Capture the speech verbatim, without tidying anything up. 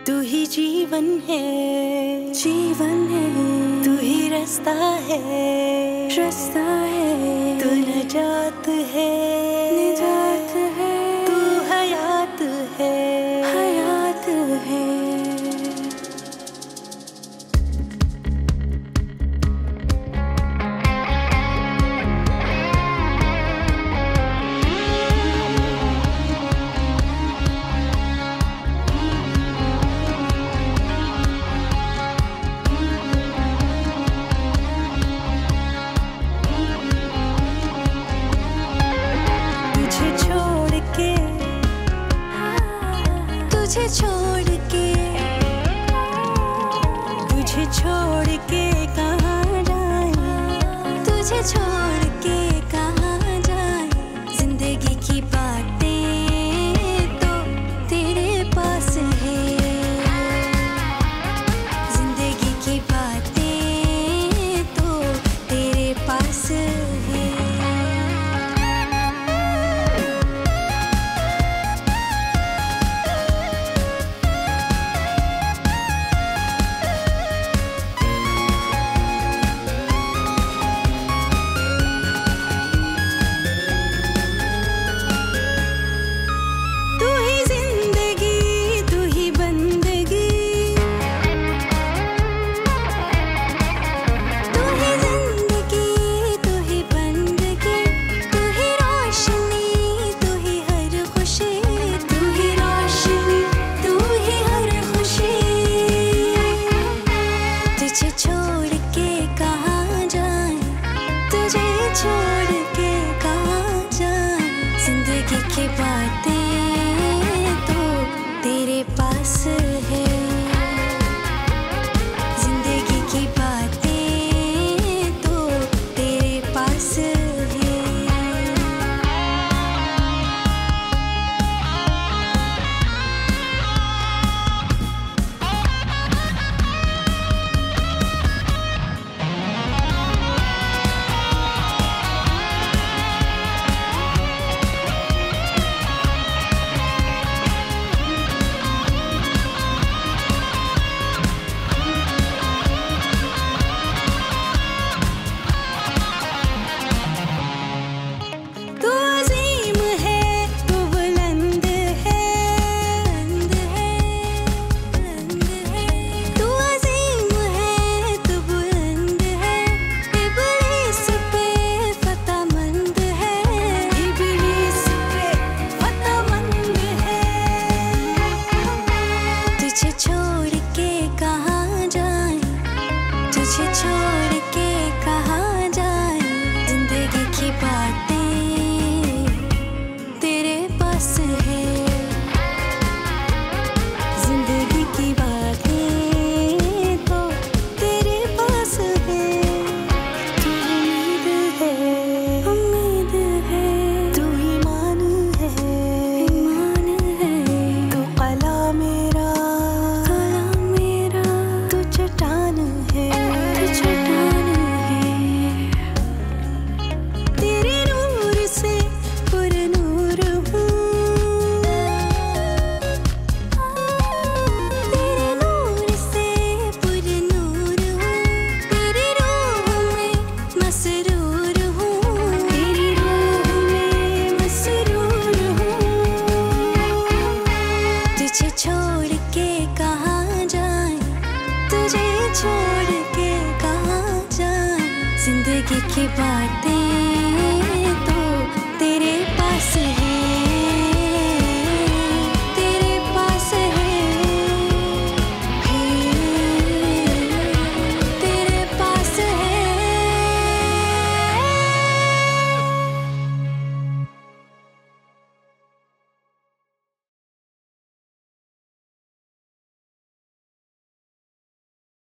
तू ही जीवन है, जीवन है, तू ही रास्ता है, रास्ता है, तू निजात है, निजात है, तू हयात है, हयात है। तुझे छोड़ के, तुझे छोड़ के कहाँ जाए, तुझे छोड़ के कहाँ जाए। जिंदगी की बातें तो तेरे पास है, जिंदगी की बातें तो तेरे पास है। तुझे छोड़ के कहाँ जाए, तुझे छोड़ के कहाँ जाए। जिंदगी की बातें तो तेरे पास है, जिंदगी की बातें तो तेरे पास है। तुझे छोड़ के कहाँ जाए, तुझे छोड़ के कहाँ जाए। जिंदगी की बातें तेरे पास है, जिंदगी की बातें तो तेरे पास है। तू उम्मीद है, उम्मीद है, तू ईमान है, ईमान है, तू कला मेरा, कला मेरा, तू चट्टान है, तू चट्टान है। तेरे नूर से पुरनूर हूँ, तेरे नूर से पुरनूर हूँ, तेरी रूह में मसरूर हूँ, तेरी रूह में मसरूर हूँ। तुझे छोड़ के कहाँ जाए, तुझे छोड़ के कहाँ जाए। जिंदगी की बातें